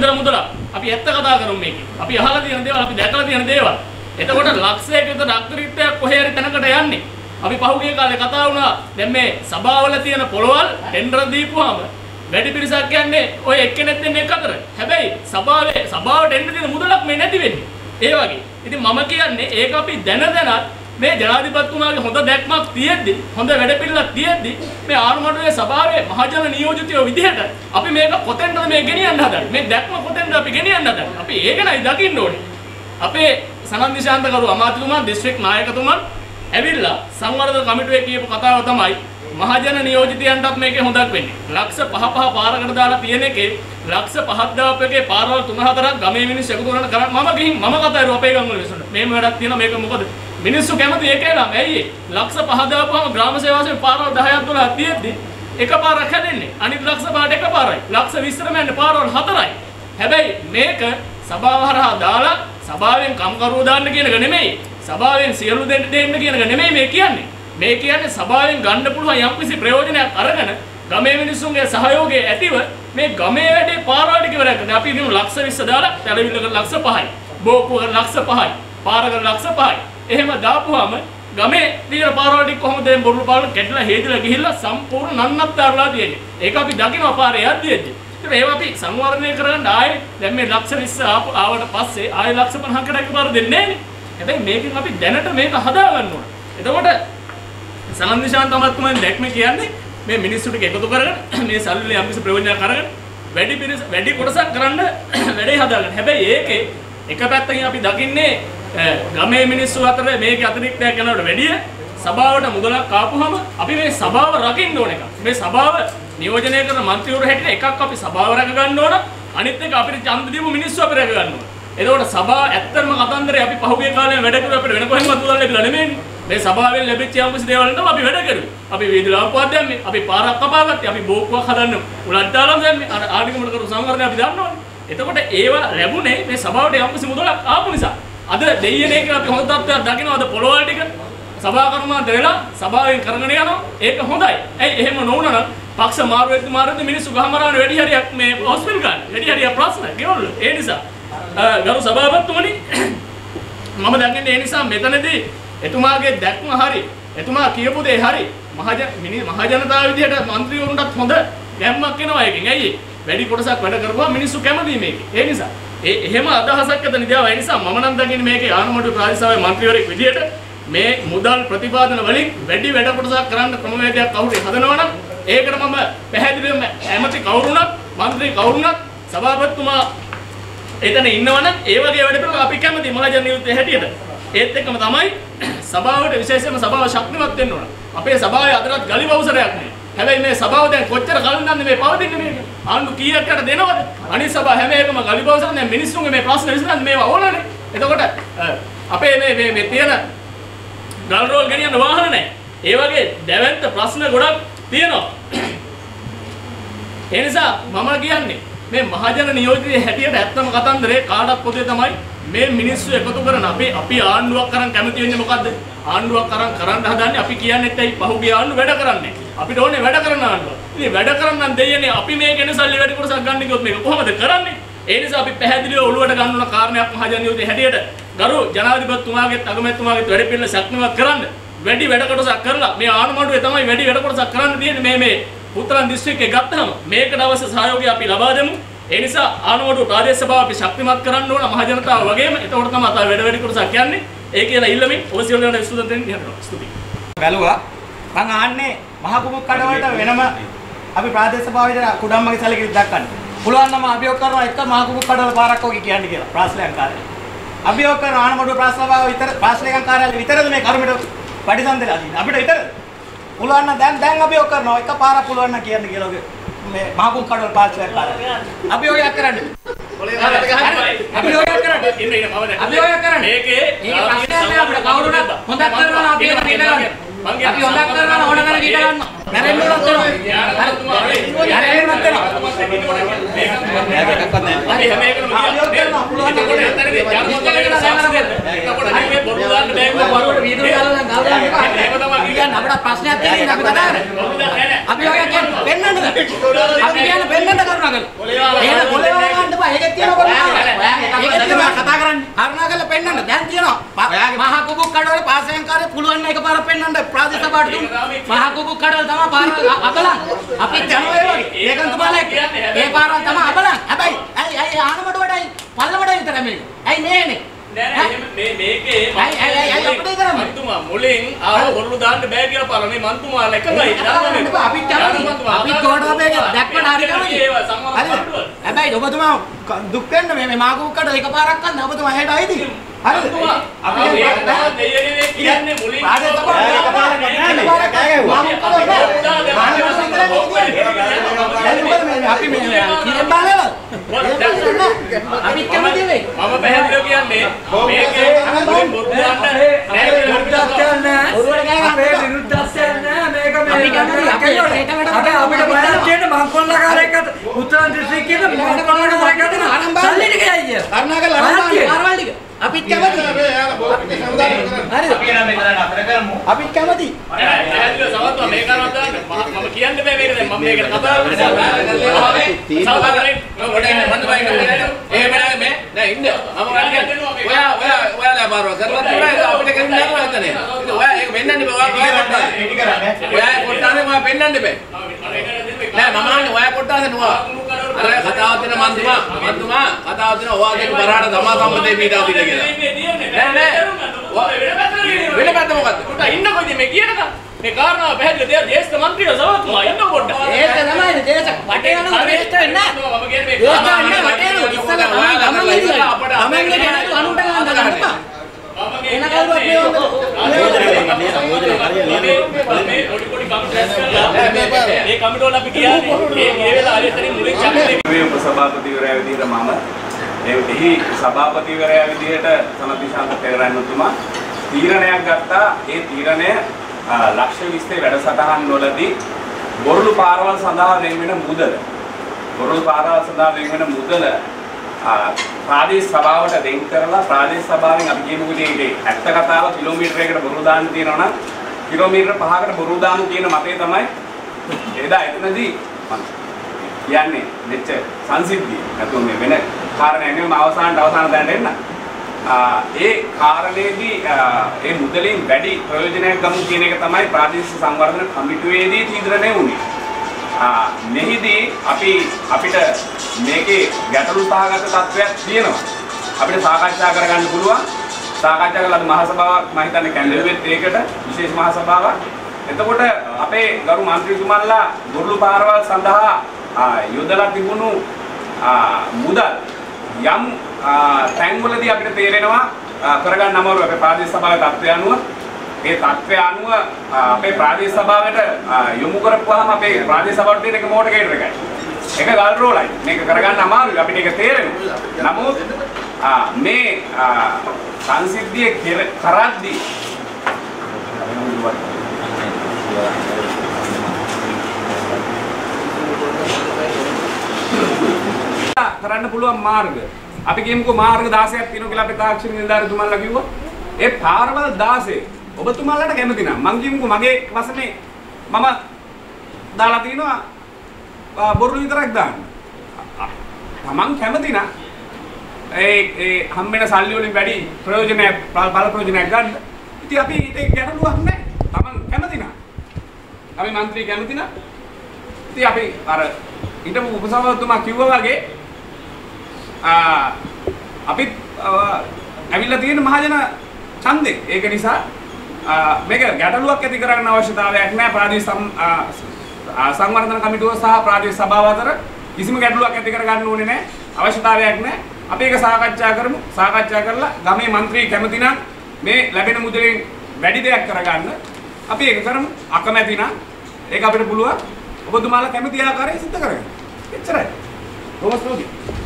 විතර මුදල. අපි ඇත්ත කතා කරමු මේකේ. අපි අහලා තියෙන දේවල් අපි දැකලා තියෙන දේවල්. එතකොට ලක්ෂයක විතර ඩාක්ටරීත්වයක් කොහේ හරි තැනකට යන්නේ. අපි පහුගිය කාලේ කතා වුණා දැන් මේ සභාවල තියෙන පොළවල් ටෙන්ඩර් දීපුවාම වැඩි පිරිසක් කියන්නේ ඔය එක්කෙනෙක් දෙන්නේ එක අතර. හැබැයි සභාවට එන්න තියෙන මුදලක් මේ නැති වෙන්නේ. ඒ වගේ. ඉතින් මම කියන්නේ ඒක අපි දැනත් මේ ජනාධිපතිතුමාගේ හොඳ දැක්මක් තියෙද්දි හොඳ වැඩපිළිවෙලක් තියෙද්දි මේ ආණ්ඩුවේ සභාවේ මහජන නියෝජිතයෝ විදිහට අපි මේක කොතෙන්ද මේ ගෙනියන්න හදන්නේ? මේ දැක්ම කොතෙන්ද අපි ගෙනියන්න හදන්නේ? අපි ඒක නයි දකින්න ඕනේ. අපේ සනන්දි ශාන්තකරු අමාත්‍යතුමා දිස්ත්‍රික් නායකතුමා ඇවිල්ලා සංවර්ධන කමිටුවේ කියපු කතාව තමයි මහජන නියෝජිතයන්ටත් මේකේ හොඳක් වෙන්නේ. ලක්ෂ 5 පාරකට දාලා තියෙන එකේ ලක්ෂ 5ක් දාපු එකේ පාරවල් 3-4ක් ගමේ මිනිස්සු එකතු කරන කරා මම ගිහින් මම කතා කරුවා අපේ ගම් වල මිනිස්සුන්ට. මේම වැඩක් තියෙනවා මේක මොකද? මිනිස්සු කැමති ඒකේ නම් ඇයි ලක්ෂ 5 දාපුවම ග්‍රාම සේවාවෙන් පාරවල් 10ක් 12ක් තියෙද්දි එක පාරක් හැදෙන්නේ. අනිත් ලක්ෂ 5ට එක පාරයි. ලක්ෂ 20ට යන්නේ පාරවල් 4යි. හැබැයි මේක සභාව හරහා දාලා සභාවෙන් කම්කරුවෝ දාන්න කියන එක නෙමෙයි. සභාවෙන් සියලු දෙන්න කියන එක නෙමෙයි මේ කියන්නේ. මේ කියන්නේ සභාවෙන් ගන්න පුළුවන් යම්කිසි ප්‍රයෝජනයක් අරගෙන ගමේ මිනිස්සුන්ගේ සහයෝගය ඇතිව මේ ගමේ වැඩේ පාරවල් ටික ඉවර කරන්න. අපි කියමු ලක්ෂ 20 දාලා ටෙලිවිෂන් එක ලක්ෂ 5යි. බෝකුව ලක්ෂ 5යි. පාරක ලක්ෂ 5යි. එහෙම දාපුවාම ගමේ තියෙන පාරවල් ටික කොහොමද මේ බොරු පාරවල් කැඩලා හේදලා ගිහිල්ලා සම්පූර්ණ නන්නත්තරලා තියෙන්නේ. ඒක අපි දකිනවා පාරේ යද්දීදී. ඉතින් ඒවා අපි සංවර්ධනය කරගන්න ආයේ දැන් මේ ලක්ෂ 20 ආවට පස්සේ ආයේ ලක්ෂ 50කට එකපාර දෙන්නේ නැහැ නේ. හැබැයි මේකෙන් අපි දැනට මේක හදා ගන්න ඕන. එතකොට සනන්දි ශාන්ත අමාත්‍යතුමාගේ දැක්ම කියන්නේ මේ මිනිස්සුන්ට එකතු කරගෙන මේ සල්ලි යම්කිසි ප්‍රයෝජනයක් අරගෙන වැඩි කොටසක් කරන්න වැඩේ හදාගන්න. හැබැයි ඒකේ එක පැත්තකින් අපි දකින්නේ ගමේ මිනිස්සු අතර මේක අතිරික්තයක් යනවට වැඩිය සභාවට මුදලක් ආපුවම අපි මේ සභාව රකින්න ඕන එක. මේ සභාව නියෝජනය කරන മന്ത്രിවරු හැටියට එකක් අපි සභාව රැක ගන්න ඕන. අනිත් එක අපිට ඡන්ද දීපු මිනිස්සු අපි රැක ගන්න ඕන. එතකොට සභාව ඇත්තටම කතන්දරේ අපි පහුගිය කාලේ වැඩ කරුවා අපිට වෙන කොහෙන්වත් මුදල් ලැබිලා නෙමෙයිනේ. මේ සභාවෙන් ලැබිච්ච යම්කිසි දේවල් වලට අපි වැඩ කරුවේ. අපි වීදි ලාම්පුවක් දැම්මේ, අපි පාරක් කපාගත්තේ, අපි බෝක්කුවක් හදන්න උලන් දාලා දැම්මේ. අර ආඩිකමකට කරු සංවර්ධනය අපි දන්නවනේ. එතකොට ඒවා ලැබුණේ මේ සභාවට යම්කිසි මුදලක් ආපු නිසා. අද දෙයියනේ එක අපි හොඳ තත්ත්වයක් දකිනවා. අද පොළොවල් ටික සභා කර්මාන්ත වෙලා සභාවෙන් කරගෙන යනවා. ඒක හොඳයි. ඇයි එහෙම නොවුණා නම් පක්ෂ මාරුවෙද්දී මිනිස්සු ගහමරාන වැඩි හරියක් මේ හොස්පිටල් ගන්න. වැඩි හරියක් ප්‍රශ්න ගෙවල්. ඒ නිසා ගරු සභාපතිතුමනි මම දකින්නේ ඒ නිසා මෙතනදී එතුමාගේ දැක්ම හරි එතුමා කියපු දේ හරි මහජනතාව විදිහට മന്ത്രിවරුන්ටත් හොඳ ගැම්මක් එනවා එකෙන්. ඇයි වැඩි කොටසක් වැඩ කරපුවා මිනිස්සු කැමතියි මේකේ. ඒ නිසා එහෙම අදහසක් ඇති නිදාව. ඒ නිසා මම නම් දකින්නේ මේකේ ආණ්ඩුවේ ප්‍රාදේශීය മന്ത്രിවරයෙක් විදිහට මේ මුදල් ප්‍රතිපාදන වලින් වැඩි වැඩ කොටසක් කරන්න ක්‍රමවේදයක් කවුරු හදනවා නම් ඒකට මම පැහැදිලිවම ඇමති කවුරුණත් മന്ത്രി කවුරුණත් සභාපතිතුමා එතන ඉන්නවනම් ඒ වගේ වැඩ පිළිවෙල අපි කැමති මහජන නියුත්තේ හැටියට. ඒත් එක්කම තමයි සභාවට විශේෂයෙන්ම සභාව ශක්තිමත් වෙන්න ඕන. අපේ සභාවේ අදටත් ගලි බවුසරයක් නැහැ. හැබැයි මේ සභාව දැන් කොච්චර කලින් දන්නේ මේ පවතින්නේ මේක. ආණ්ඩු කීයකට දෙනවද? අනිත් සභාව හැම එකම ගලි බවුසර දැන් මිනිස්සුන්ගේ මේ ප්‍රශ්න විසඳන්න මේවා ඕනනේ. එතකොට අපේ මේ තියෙන ගල් රෝල් ගෙනියන්න වාහන නැහැ. ඒ වගේ දැවැන්ත ප්‍රශ්න ගොඩක් තියෙනවා. ඒ නිසා මම කියන්නේ මේ මහජන නියෝජිතයේ හැටියට ඇත්තම කතන්දරේ කාටත් පොතේ තමයි මේ මිනිස්සු එකතු කරන අපි ආණ්ඩුවක් කරන් කැමති වෙන්නේ මොකද්ද? ආණ්ඩුවක් කරන් හදන්නේ අපි කියන්නේත් ඇයි පහුගිය ආණ්ඩුව වැඩ කරන්නේ. අපිට ඕනේ වැඩ කරන ආණ්ඩුව. ඉතින් වැඩ කරන්න දෙයනේ අපි මේකෙන සල්ලි වැඩි කොටසක් ගන්න කිව්වොත් මේක කොහොමද කරන්නේ? ඒ නිසා අපි පැහැදිලිව ඔළුවට ගන්න ඕන කාරණයක් මහජන නියෝජිතයේ හැටියට ගරු ජනාධිපතිතුමාගේ අගමැතිතුමාගේ වැඩ පිළිවෙල ශක්තිමත් කරන්න වැඩි වැඩ කොටසක් කරලා මේ ආණ්ඩුවේ තමයි වැඩි වැඩ කොටසක් කරන්න තියෙන්නේ මේ උත්තරන් දිස්ත්‍රික්කේ ගත්තම මේකට අවශ්‍ය සහයෝගය අපි ලබා දෙමු. ඒ නිසා ආණ්ඩුවේ ප්‍රාදේශීය සභාව අපි ශක්තිමත් කරන්න ඕන මහජනතාව වගේම. එතකොට තමයි අත වැඩි කොටසක් කියන්නේ. ඒ කියලා ඉල්ලමින් ඔය සියලු දෙනා ස්තුති දෙන්න ස්තුතියි. බැලුවා මං ආන්නේ මහ කුමුක් කඩවලට වෙනම අපි ප්‍රාදේශීය සභාවේ කුඩම්මගේ සැලකිලි දක්වන්න. පුළුවන් නම් අභියෝග කරනවා එක මහ කුමුක් කඩවල පාරක් ඔකේ කියන්නේ කියලා. ප්‍රාශ්ලේයන් කාර්යාලය. අභියෝග කරන ආණ්ඩුවේ ප්‍රාශ්ලේය සභාව විතර ප්‍රාශ්ලේයන් කාර්යාලය විතරද මේ කර්මයට පරිසම්දලා තියෙන්නේ. අපිට විතරද? පුළුවන් නම් දැන් අභියෝග කරනවා එක පාරක් පුළුවන් නම් කියන්න කියලා මේ මහ කුමුක් කඩවල පාර්ශ්වයක් කාර්යාලය. අභියෝගයක් කරන්න. අභියෝගයක් කරන්න. අභියෝගයක් කරන්න. මේකේ ප්‍රශ්නයක් නෑ අපිට කවුරුණත් හොඳක් කරනවා අපි ඒක අපි හොඳක් කරනවා ඕන කරන කීට ගන්න. නැරෙන්න උනත් වෙනවා. නැරෙන්න උනත් වෙනවා. මේක එකක්වත් නැහැ. අපි හැම එකම කියනවා පුළුවන් කොට ඇත්තටම ජනමතයකට සාක්ෂි දෙන්න. එතකොට අපි මේ බොරු දාන්න බෑ වරුවට වීදුරු දාලා නම් ගල් දාන්න එපා. ඒක තමයි කියන්නේ අපිට ප්‍රශ්නයක් තියෙනවා අපි කතා කරන්නේ. අපි ඔය කියන්නේ පෙන්නන්නද? අපි කියන්නේ පෙන්නන්න කරුණාකරලා. එහෙනම් කොලේ වල ගන්න එපා. ඒකෙත් තියෙනවා කරුණාකරලා. ඒකෙත් තියෙනවා කතා කරන්නේ. කරුණාකරලා පෙන්නන්න. දැන් තියෙනවා. මහා කුබුක් කඩවල පාසයෙන් කාර්ය පුළුවන් නම් එකපාරක් පෙන්නන්න ප්‍රාදේශ සභාවට දුන්න. මහා කුබුක් කඩවල තමයි පාර අබලන්. අපි යනවා ඒ වගේ. ඒකන් තුමාලා ඒ පාරවල් තමයි අබලන්. හැබැයි ඇයි ආනමඩ වඩයි පල්ලමඩ විතර මේක. ඇයි නෑනේ. මේකේ මන්තුමා මුලින් ආව බොරු දාන්න බෑ කියලා පාරනේ මන්තුමාලා එකමයි අපි අපි කොටව මේක දැක්කට හරි කරන්නේ. හැබැයි ඔබතුමා දුක් වෙන්න මේ මාකුක්කට එකපාරක් ගන්න ඔබතුමා හෙට ආයිද? හරිද? අපි කියන්නේ මුලින් අපි මේ කිරෙන් බාලේව අපි කැමති වෙයි. මම පැහැදිලිව කියන්නේ මේකේ මුලින් බොරු දාන්න නෑ විරුද්ධත්වයක් නෑ. ඔරුවට ගෑ අපේ විරුද්ධත්වයක් නෑ. මේක මේ අපි කැමති අපිට බයයක් තියෙන මංකොල්ලකාරයෙක්ට උත්තර දිස්ත්‍රික්කයේ මංකොල්ලකාරයෙක්ට සල්ලි ටික යයි කිය. කරුණාකරලා අරන් ටික අපිත් කැමති. හරිද? අපි නම් මේක කරන්න අපිට කරමු. අපිත් කැමති. පැහැදිලිව සමත්වා මේක කරනවා දාන්න. මම කියන්න බෑ මේක දැන් මම මේකට කතා කරනවා. සමහර කරේ මම ගොඩ ඉන්න මන්ද බයි කරන්නේ. එහෙම නෑ මේ දැන් ඉන්න. මම කියන්නේ ඔයාලා බාරව කරලා තියෙනවා අපිට කරන්න යනවා නැතනේ. ඔයා ඒක වෙන්නන්නේ බෑ. ඔයා කොට්ටානේ. ඔයා කොට්ටානේ මම වෙන්නන්න බෑ. නෑ මම අහන්නේ ඔයා කොට්ටානේ නුවා. අර කතාව දෙන මන්තුමා කතාව දෙන ඔයාගේ බරාට තමා සම්මතේ පීඩාව දිලා කියලා. නෑ වෙන පැත්ත මොකද්ද? පොඩ්ඩක් ඉන්නකොද මේ කියනක? මේ කාරණාව පැහැදිලි දෙයක් දේශ මන්ත්‍රීව සමතුමා ඉන්න පොඩ්ඩක්. ඒක තමයි දේශ වටේ යන ශ්‍රේෂ්ඨ වෙන්නේ නෑ. මම කියන්නේ මේ කාරණාව වටේ යන ඉස්සලා අපට අමංගල ගැනතු අනුන්ට ගන්න ගන්නවා. එන කවුරුත් මේ කමිටුවල අපි කියන්නේ ඒ වෙලාවේ හරියටම මුලින් චක්‍රේ මේ උපසභාපතිවරයා විදිහට මම එහි සභාපතිවරයා විදිහට සනතිශාන්ත පෙරරන්නතුමා තීරණයක් ගත්තා. ඒ තීරණය ලක්ෂ 20 වැඩසටහන් වලදී බොරළු පාරවල් සඳහා වෙන මුදල ප්‍රාදේශ සභාවට දෙන් කරලා ප්‍රාදේශ සභාවෙන් අපි කියමුකෝ මේ ඇත්ත කතාව කිලෝමීටරයකට බොරු දාන්න තියෙනවා නම් කිලෝමීටර 5කට බොරු දාන්න කියන මතය තමයි එදා එතනදී කියන්නේ මෙච්ච සංසිද්ධිය. නැතුව මේ වෙන කාරණයක් නෙවෙයි. අවසාන දැනට එන්න. ඒ කාරණේදී ඒ මුදලින් වැඩි ප්‍රයෝජනයක් ගමු කියන එක තමයි ප්‍රාදේශීය සංවර්ධන කමිටුවේදී තීරණය වුණේ. මෙහිදී අපිට මේකේ ගැටලු සහගත තත්ත්වයක් තියෙනවා. අපිට සාකච්ඡා කරගන්න පුළුවන්. සාකච්ඡා කළා මහ සභාවක් මම හිතන්නේ කැඳෙලුවෙත් ඒකට විශේෂ මහ සභාවක්. එතකොට අපේ ගරු මන්ත්‍රීතුමන්ලා බොරළු පාරවල් සඳහා යොදලා තිබුණු මුදල් යම් තැන්වලදී අපිට තේරෙනවා කරගන්න අමාරු අපේ ප්‍රාදේශ සභාවේ තත්ත්වය අනුව. ඒ තත්ත්වය අනුව අපේ ප්‍රාදේශ සභාවට යොමු කරපුවාම අපේ ප්‍රාදේශ සභාවට තියෙන එක මෝටර් ගේටර් එකයි. ඒක ගල් රෝලයි. මේක කරගන්න අමාරුයි. අපිට ඒක තේරෙනවා. නමුත් මේ සංසිද්ධිය කරද්දී කරන්න පුළුවන් මාර්ග. අපි කියමුකෝ මාර්ග 16ක් තියෙනවා කියලා අපේ තාක්ෂණ නිලධාරීතුමන්ලා කිව්වා. ඒ පාරවල් 16 ඔබතුමාලාට කැමති නම් මං කියමුකෝ මගේ වසනේ මම දාලා තිනවා බොරළු විතරක් දාන්න. තමන් කැමති නම් ඒ හම්බෙන සල්ලි වලින් වැඩි ප්‍රයෝජනයක් බල ප්‍රයෝජනයක් ගන්න. ඉතින් අපි ඒක ගැටලුවක් නැහැ. තමන් කැමති නම් අපි മന്ത്രി කැමති නම් ඉතින් අපි අර ඊටම උපසභාපතිතුමා කිව්වා වගේ අපි ඇවිල්ලා තියෙන මහජන ඡන්දේ. ඒක නිසා මේක ගැටලුවක් ඇති කරගන්න අවශ්‍යතාවයක් නැහැ. ප්‍රාදේශ සංවර්ධන කමිටුව සහ ප්‍රාදේශ සභාව අතර කිසිම ගැටලුවක් ඇති කරගන්න ඕනේ නැහැ. අවශ්‍යතාවයක් නැහැ. අපි ඒක සාකච්ඡා කරමු. සාකච්ඡා කරලා ගමේ മന്ത്രി කැමති නම් මේ ලැබෙන මුදලෙන් වැඩි දෙයක් කරගන්න අපි ඒක කරමු. අකමැති නම් ඒක අපිට පුළුවන් ඔබතුමාලා කැමති ආකාරයෙන් සිද්ධ කරගන්න. එච්චරයි. කොහොමද?